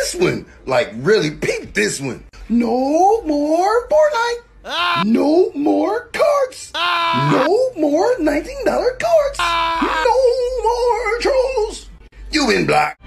this one. Like, really peep this one. No more Fortnite. No more cards. No more $19 cards. No more trolls. You been blocked.